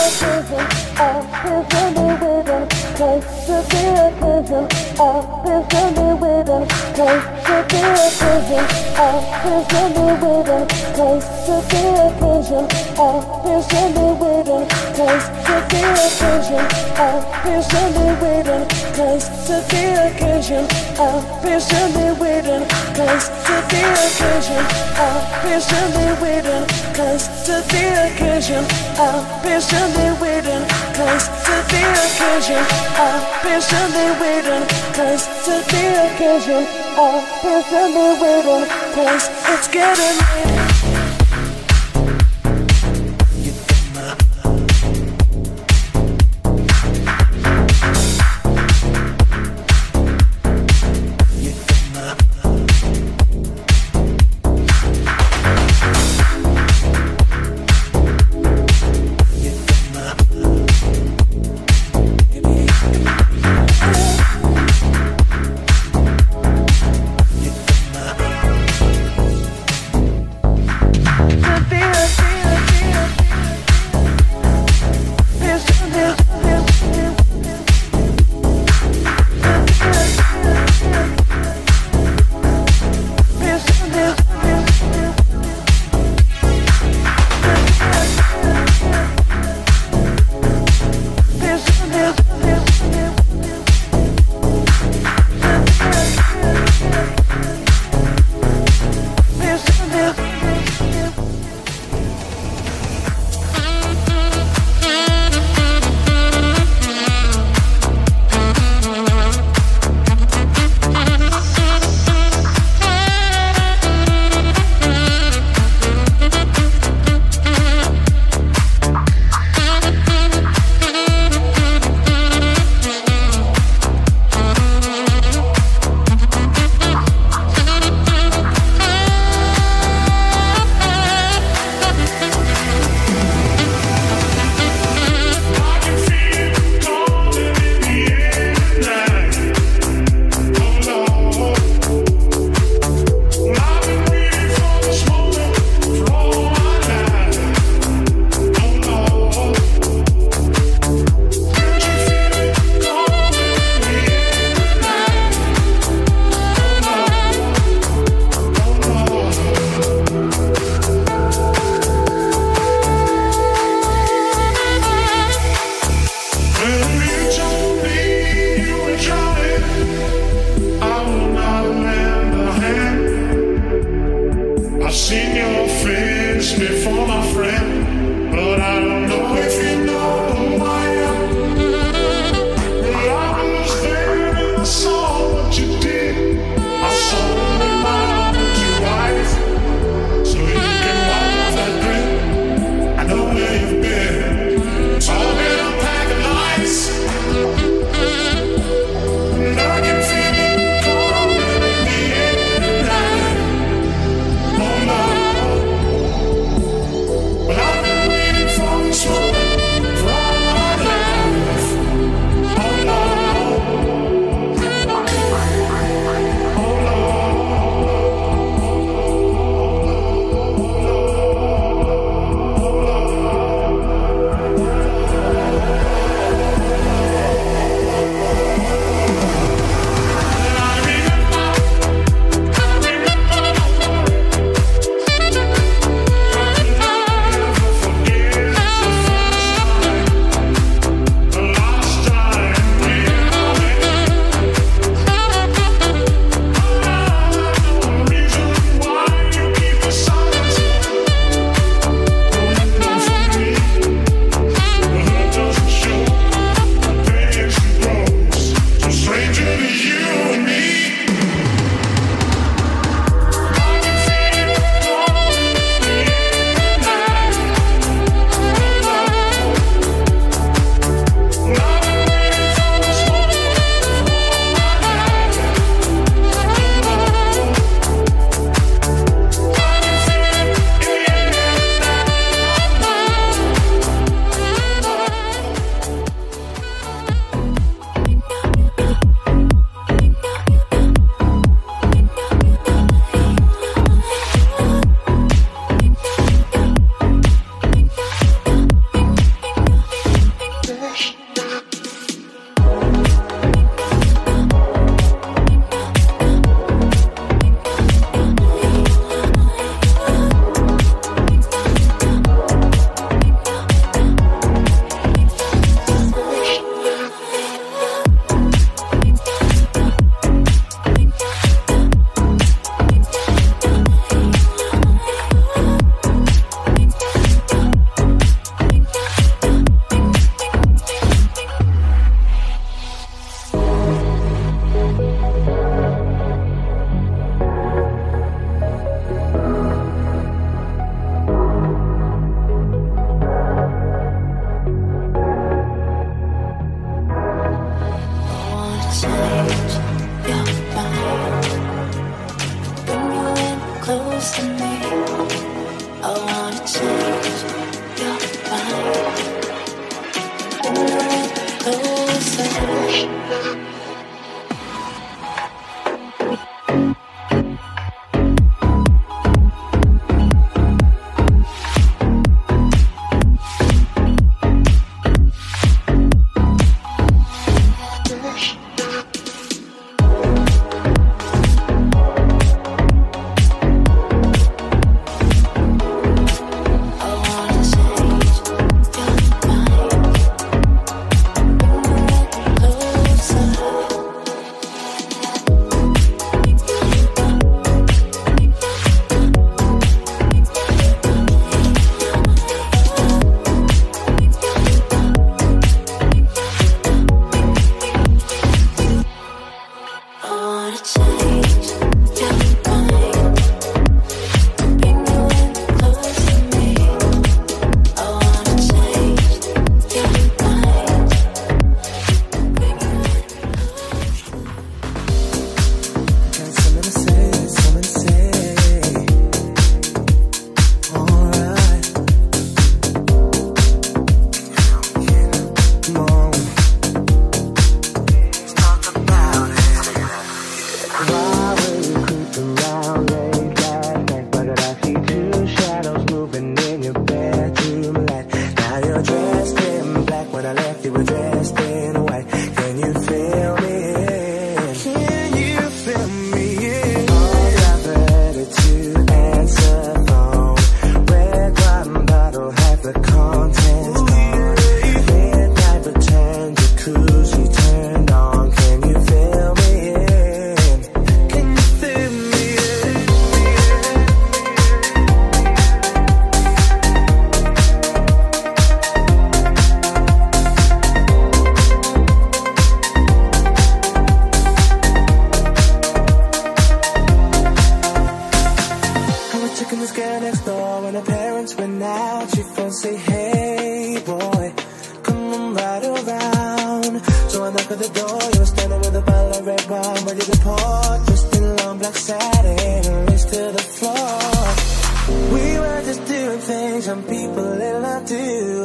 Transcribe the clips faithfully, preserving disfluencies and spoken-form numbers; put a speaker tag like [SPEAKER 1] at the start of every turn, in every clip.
[SPEAKER 1] It's getting late.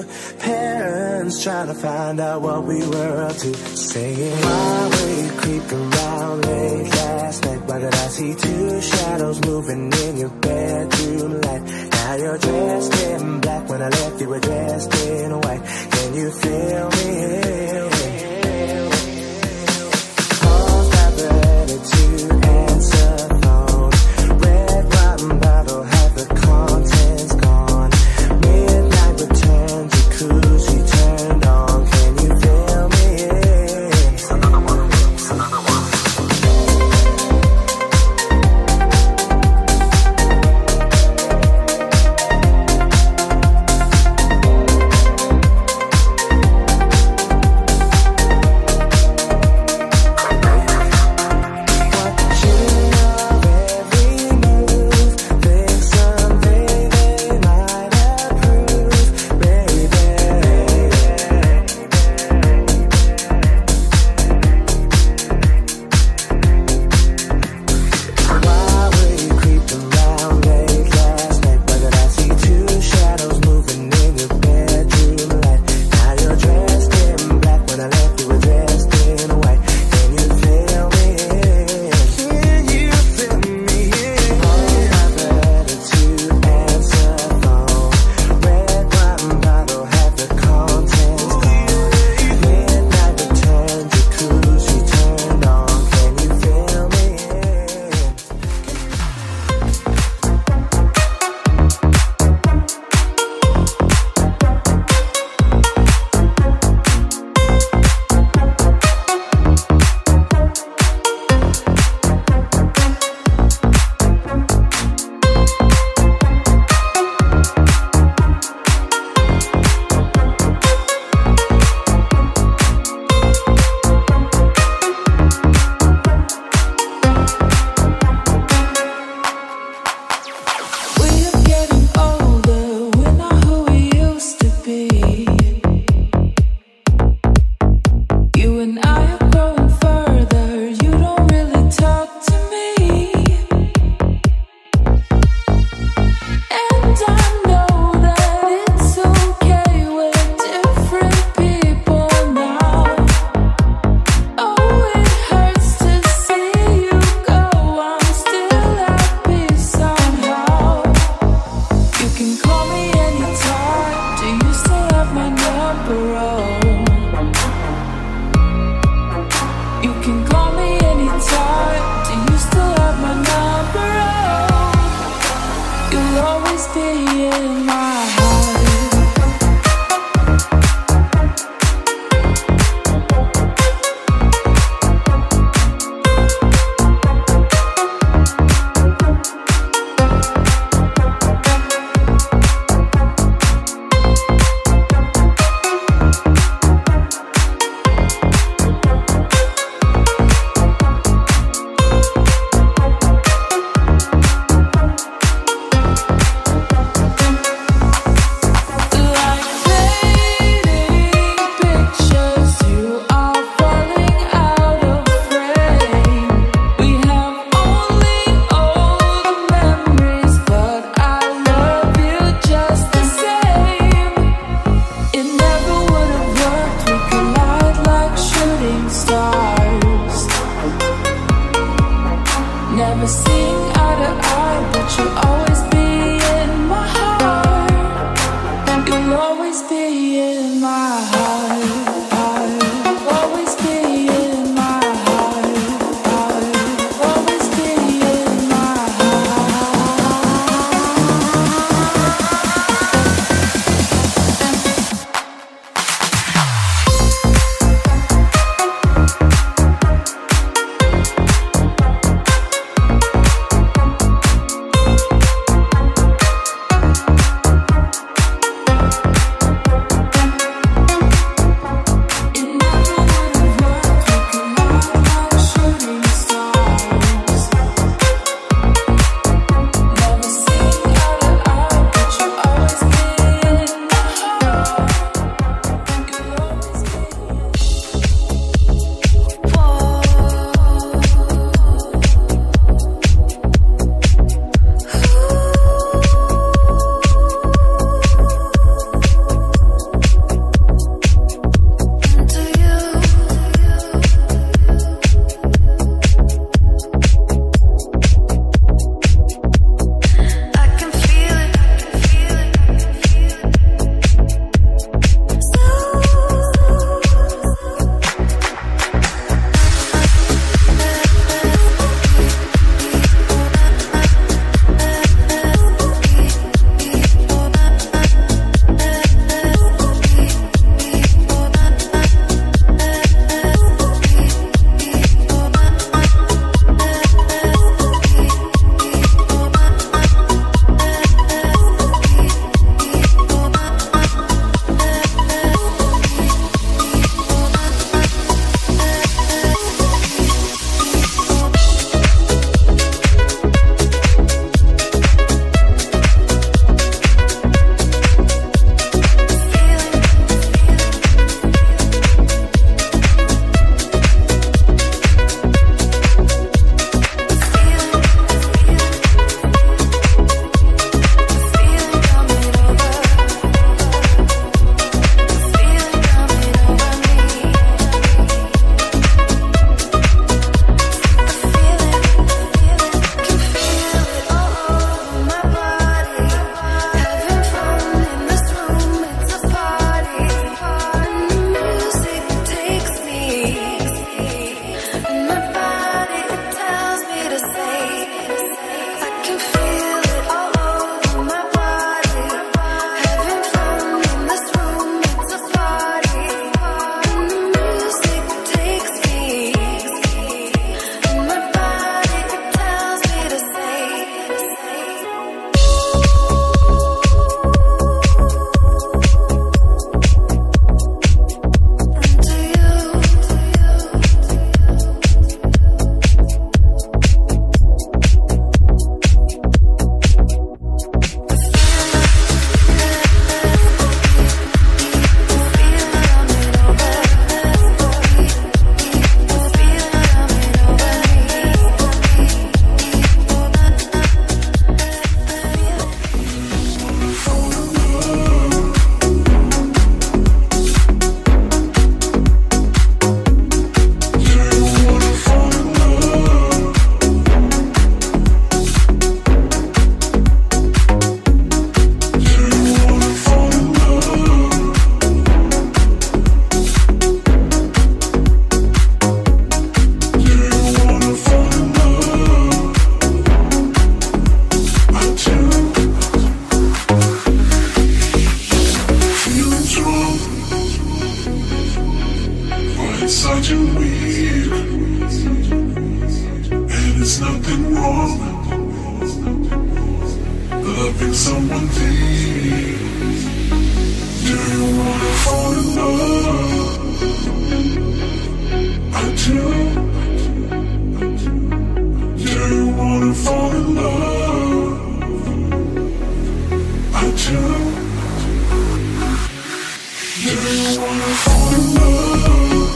[SPEAKER 1] parents trying to find out what we were up to. Saying, why were you creeping around late last night? Why did I see two shadows moving in your bedroom light? Now you're dressed in black. When I left you were dressed in white. Can you feel me? Paul's not ready to answer phone. Red wine bottle, have the contents gone. Midnight return, jacuzzi turned on. Can you feel me? Another one, another one.
[SPEAKER 2] wrong, but it's such a weird, and it's nothing wrong loving someone deep. Do you wanna fall in love? I do. Do you wanna fall in love? I do. Do you wanna fall in love?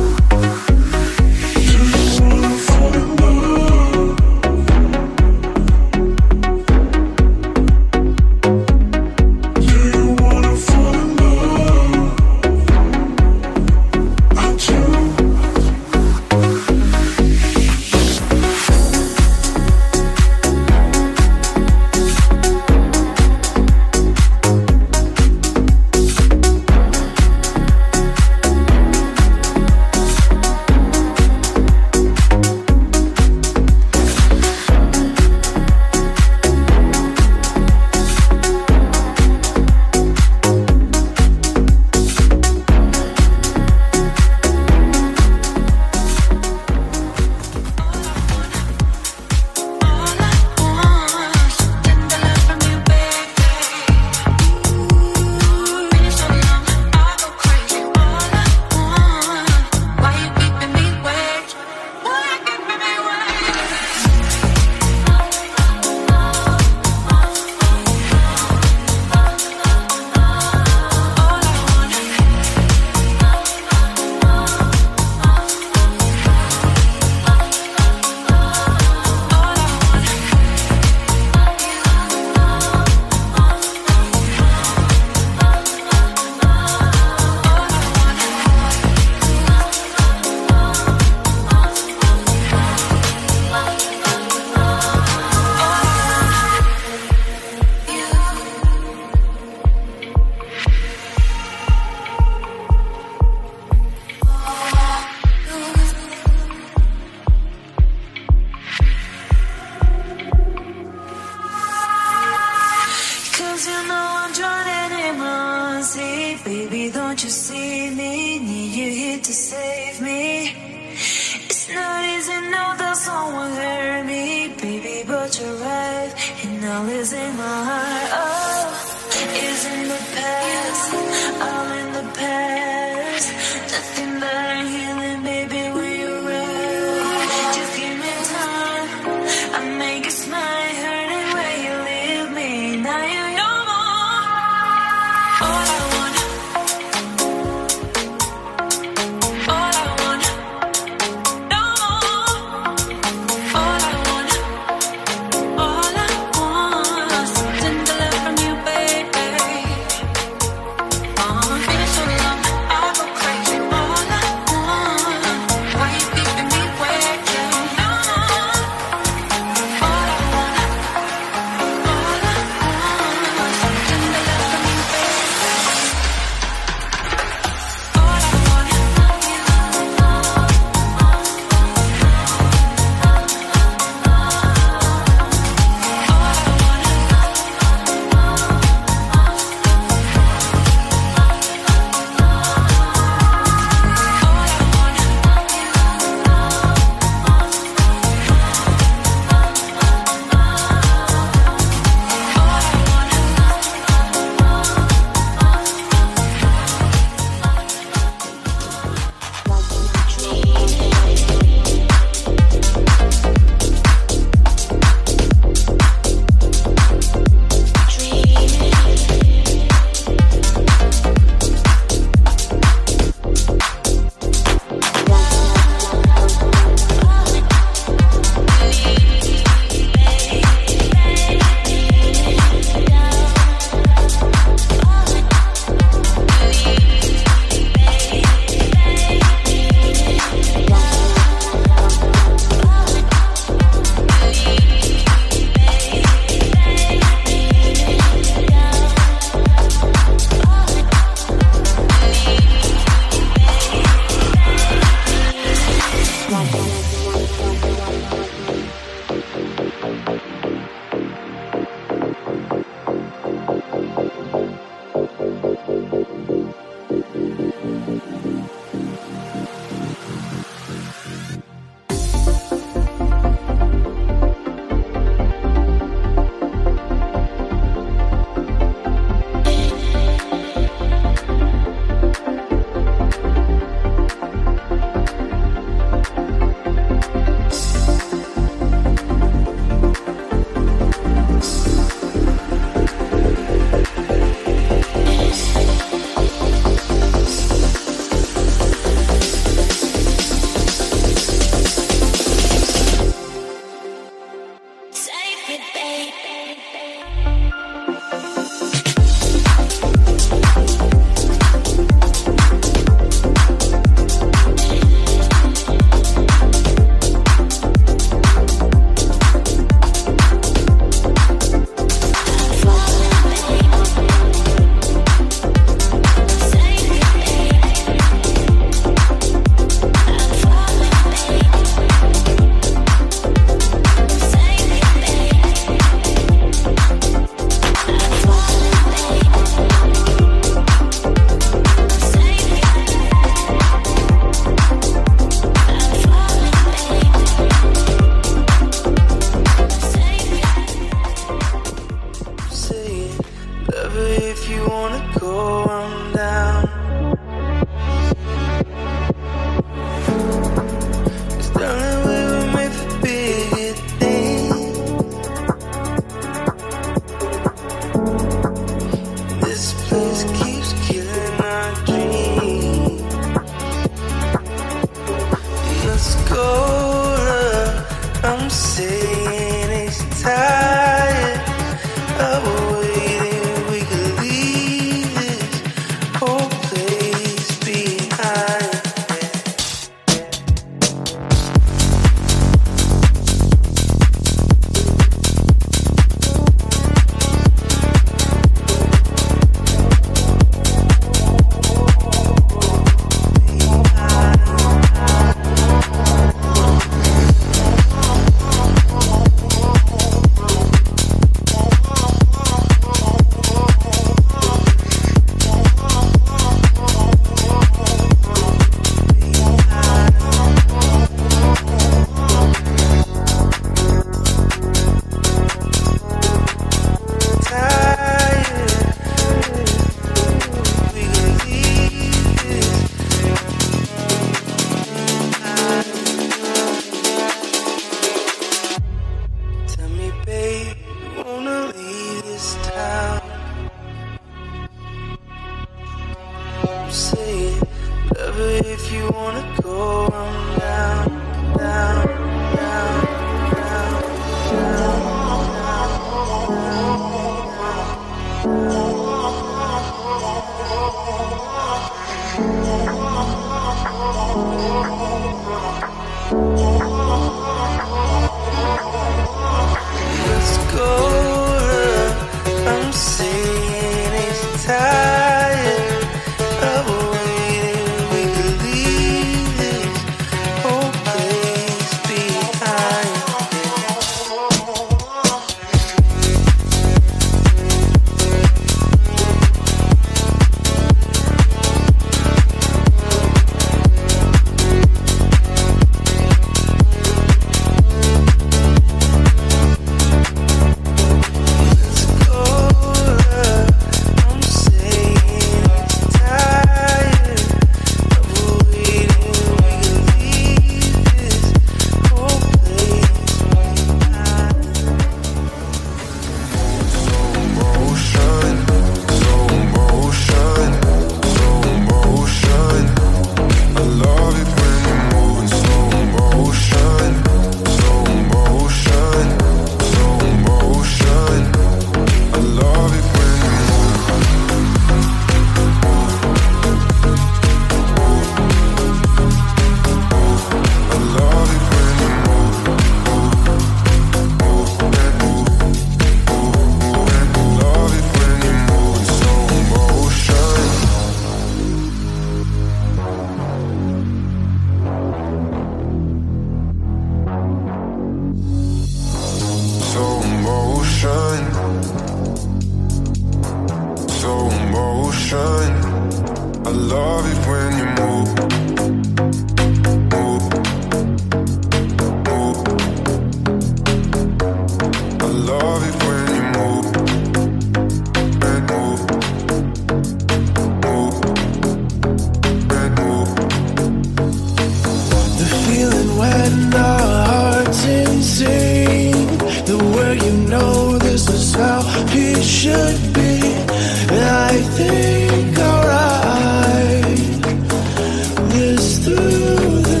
[SPEAKER 1] and our hearts insane. The way you know this is how it should be. I think I'll ride this through the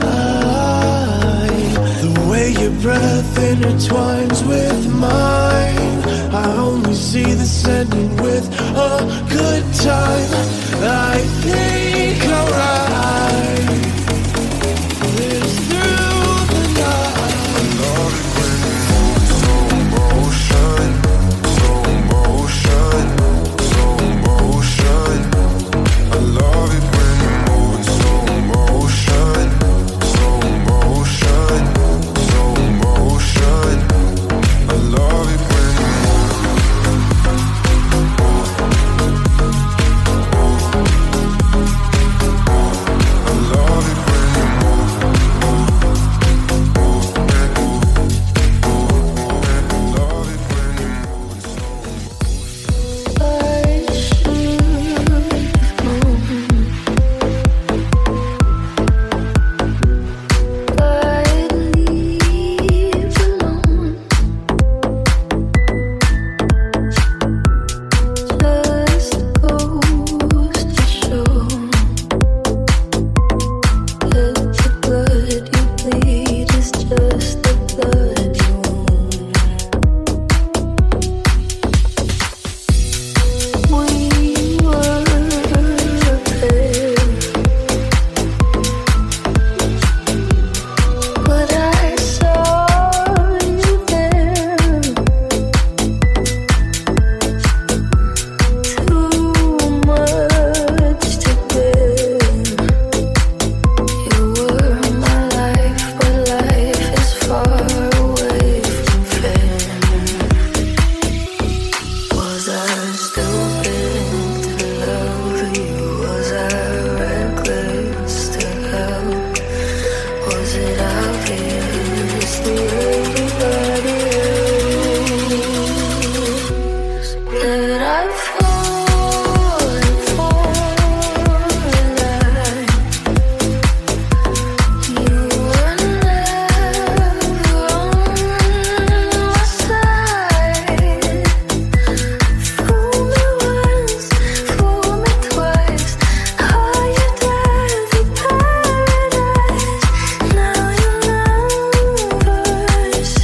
[SPEAKER 1] night. The way your breath intertwines with mine, I only see this ending with a good time. I think I'll ride this through the night.
[SPEAKER 2] I love it when you move in slow motion, slow motion, slow motion. I love it when you move in slow motion, slow motion, slow motion. I love it when you
[SPEAKER 3] Now you know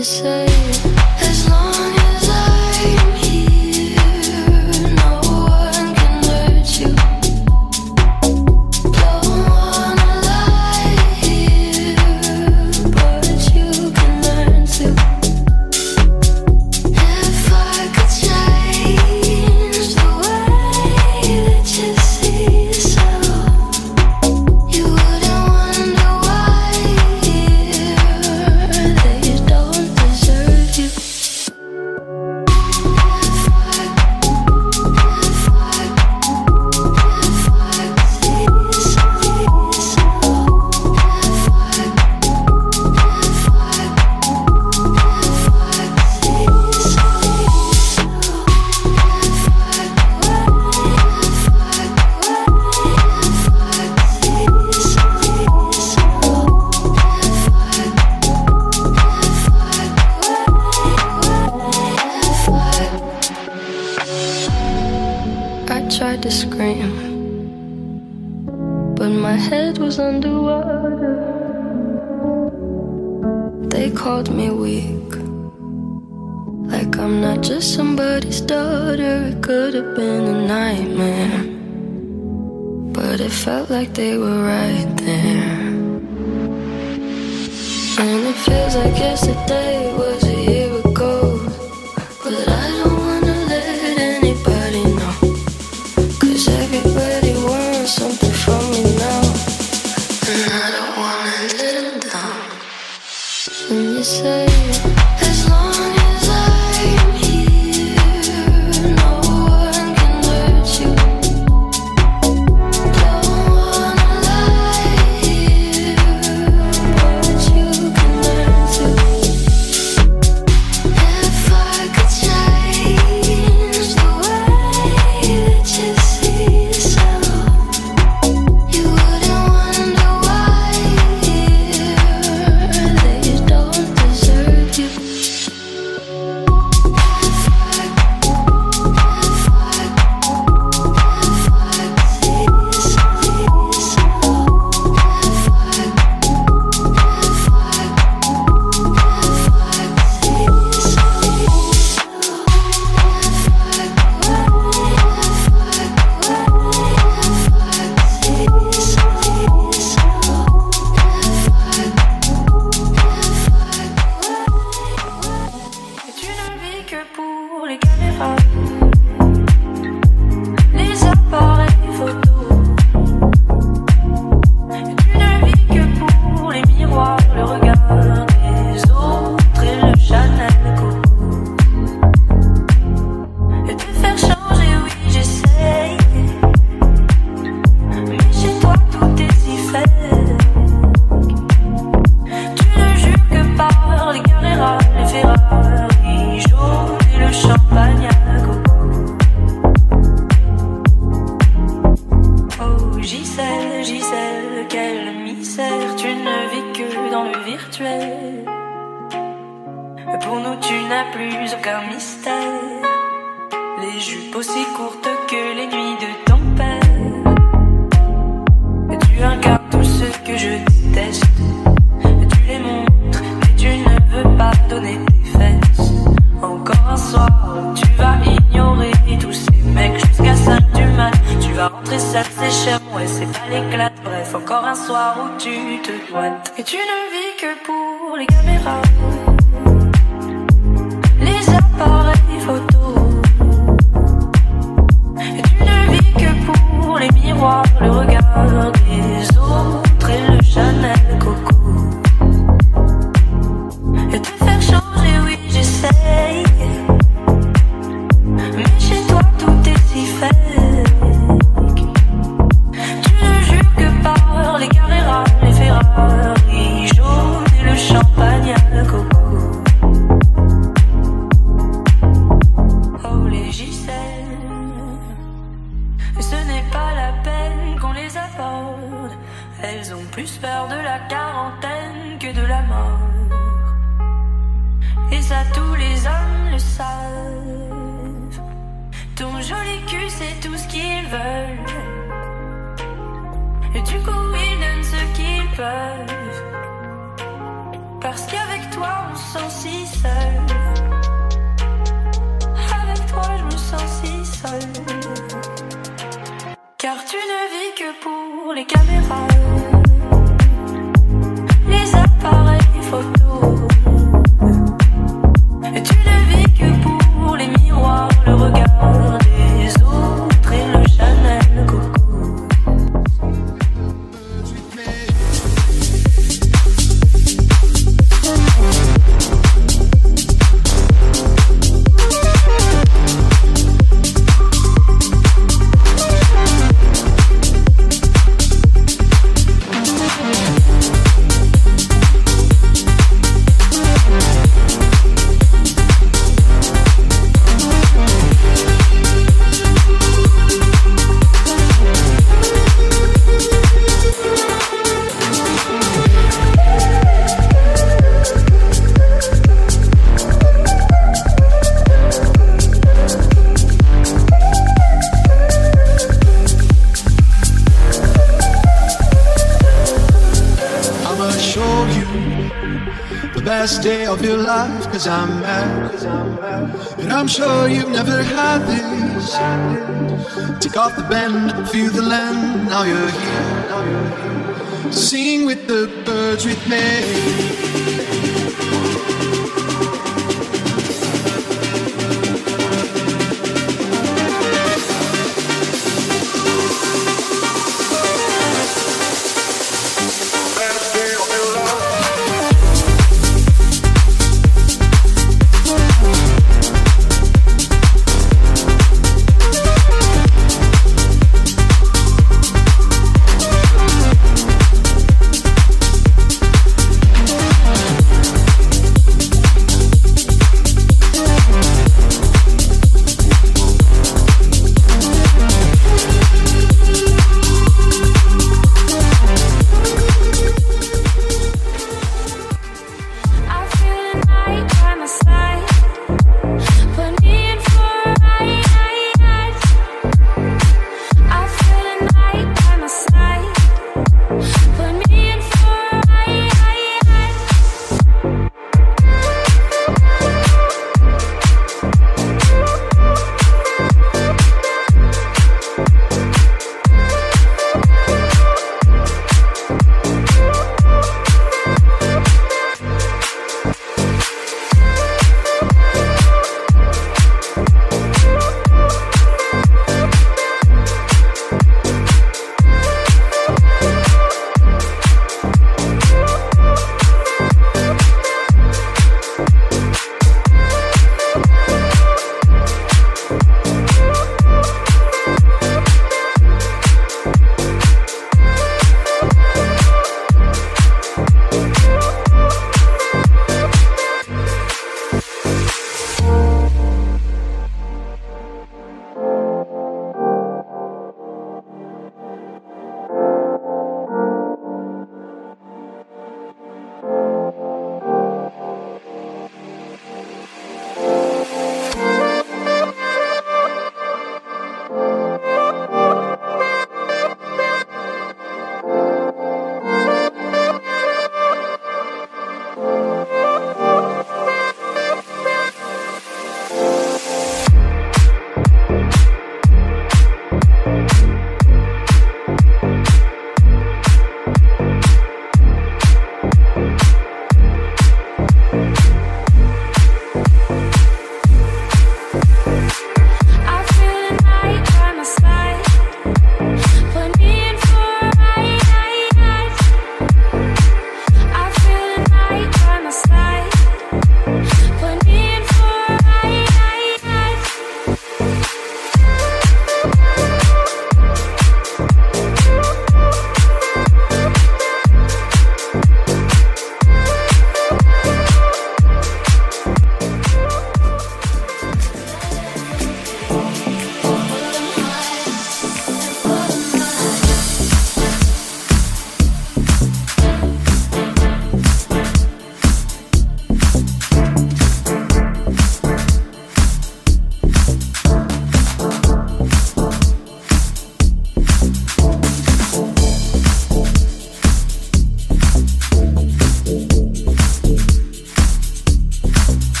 [SPEAKER 3] you say, as long as I'm here, no one can hurt you. Don't wanna lie here, but you can learn to. If I could change the way that you see yourself, you wouldn't wonder why they don't deserve you. If I, if I, if I could see yourself, if I, if I, if I could see yourself, if I, if I, if I could see yourself, I tried to scream, but my head was underwater. They called me weak, like I'm not just somebody's daughter. It could have been a nightmare, but it felt like they were right there. And it feels like yesterday was a year ago, but I don't wanna let anybody know, 'cause everybody wants something from me now, and I don't wanna let them down. And you say, as long as I'm here, no one can hurt you. Don't wanna lie here, but you can learn to. If I could change the way that you see yourself, you wouldn't wonder why they don't deserve you. If I, if I, if I could see yourself, if I, if I, if I could see yourself, if I, if I, if I could see yourself,
[SPEAKER 4] Et tu ne vis que pour les caméras, les appareils photo. Et tu ne vis que pour les miroirs, le regard des autres et le Chanel Coco. Et te faire changer, oui j'essaye, mais chez toi tout est si fake. Tu ne jures que par les Carrera, les Ferrari jaunes et le champagne à coco. Oh Gisèle, Gisèle, quel misère. Tu ne vis que dans le virtuel. Pour nous tu n'as plus aucun mystère. Les jupes aussi courtes que les nuits de ton père. Et tu incarnes tout ce que je déteste. Et tu les montres, mais tu ne veux pas donner tes fesses. Encore un soir, tu vas ignorer tous ces mecs jusqu'à cinq du mat. Tu vas rentrer seul, c'est cher, ouais c'est pas l'éclate. Bref, encore un soir où tu te doites. Et tu ne vis que pour les caméras, les appareils photo. Et tu ne vis que pour les miroirs, le regard des autres et le Chanel Coco. Et te faire changer, oui j'essaye, mais chez toi tout est si fake. Tu ne jures que par les Carrera, les Ferrari jaunes et le champagne à coco. Oh les Gisèle, ce n'est pas la peine qu'on les aborde. Elles ont plus peur de la quarantaine que de la mort. Et ça tous les hommes le savent. Ton joli cul c'est tout ce qu'ils veulent. Et du coup ils donnent ce qu'ils peuvent. Parce qu'avec toi on sent si Car tu ne vis que pour les caméras, les appareils photos. Et tu ne vis que pour les miroirs, le regard des autres et le Chanel Coco.
[SPEAKER 5] Best day of your life, cause I'm mad. And I'm sure you've never had this. Take off the bend, feel the land. Now you're here, sing with the birds with me.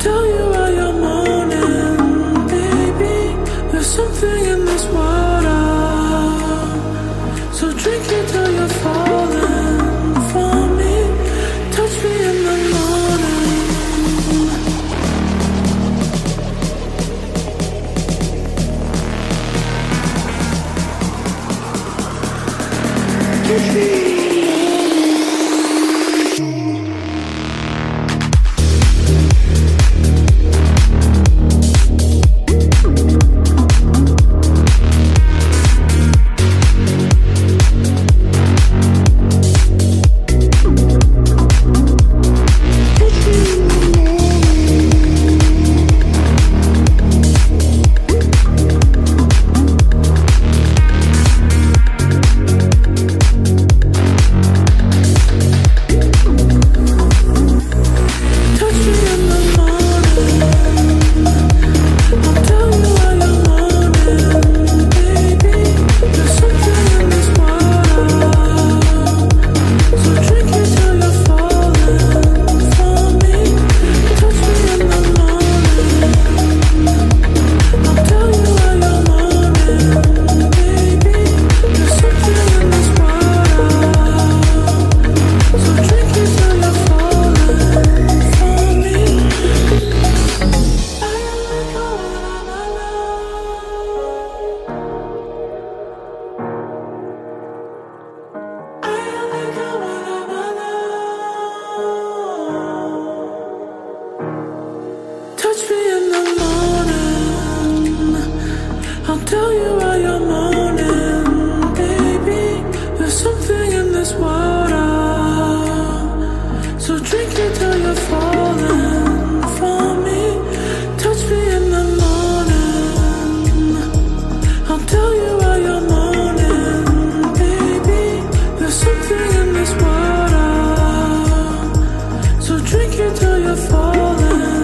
[SPEAKER 6] tell you while you're moaning, baby. There's something in this water. So drink it till you're falling for me. Touch me in the morning. Touch me. Touch me in the morning. I'll tell you why you're moaning, baby. There's something in this water. So drink it till you're falling for me. Touch me in the morning. I'll tell you why you're moaning, baby. There's something in this water. So drink it till you're falling.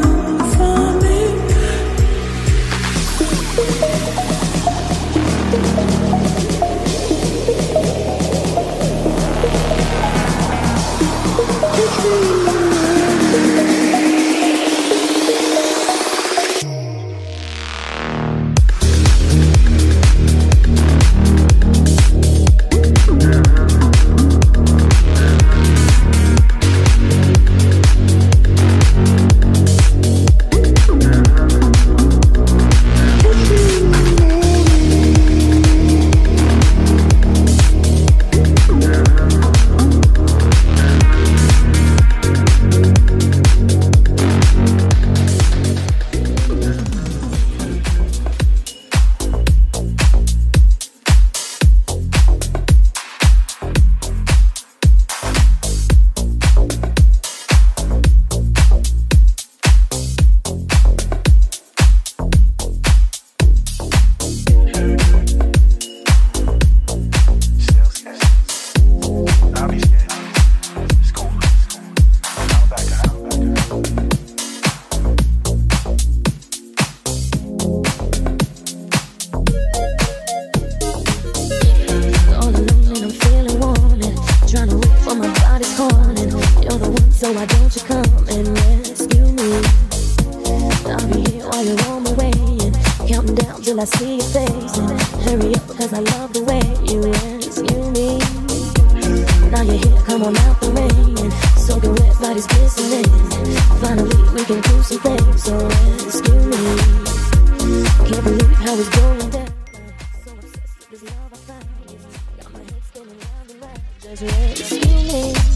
[SPEAKER 3] So why don't you come and rescue me? I'll be here while you're on my way, and counting down till I see your face. And hurry up, cause I love the way you rescue me. Now you're here, come on out the rain, and soaking wet bodies glistening. Finally we can do some things, so rescue me. Can't believe how it's going down. So obsessed with this love I found. Got my head spinning round and round. Just rescue me.